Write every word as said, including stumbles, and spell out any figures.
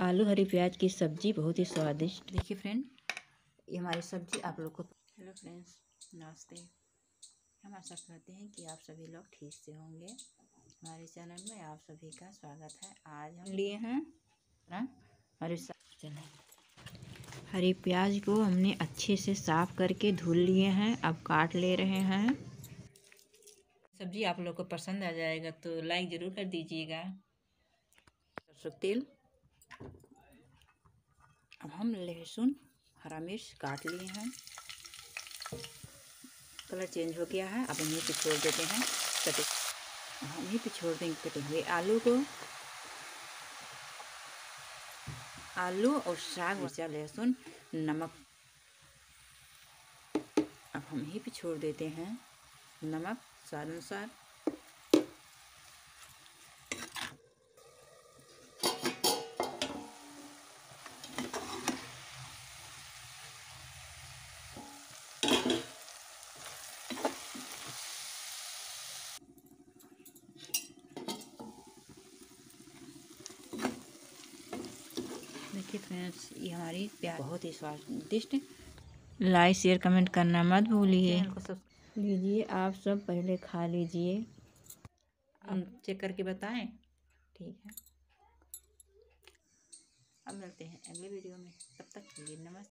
आलू हरी प्याज की सब्जी बहुत ही स्वादिष्ट। देखिए फ्रेंड, ये हमारी सब्जी आप लोग को। हेलो फ्रेंड्स, नमस्ते। हम आशा करते हैं कि आप सभी लोग ठीक से होंगे। हमारे चैनल में आप सभी का स्वागत है। आज हम लिए हैं हरी चले हरी प्याज को हमने अच्छे से साफ करके धुल लिए हैं। अब काट ले रहे हैं। सब्जी आप लोग को पसंद आ जाएगा तो लाइक ज़रूर कर दीजिएगा। सरसों तेल। अब हम लहसुन हरा मिर्च काट लिए हैं। कलर चेंज हो गया है। अब हम यहीं पे छोड़ देते हैं कटे हम यहीं पे छोड़ देंगे कटे हुए आलू को। आलू और साग, मिर्चा, लहसुन, नमक। अब हम यहीं पे छोड़ देते हैं नमक स्वाद अनुसार। देखिए फ्रेंड्स, ये हमारी प्याज बहुत ही स्वादिष्ट। लाइक शेयर कमेंट करना मत भूलिए। चैनल को सब्सक्राइब लीजिए। आप सब पहले खा लीजिए, हम चेक करके बताएं। ठीक है, अब मिलते हैं अगले वीडियो में। तब तक के लिए नमस्ते।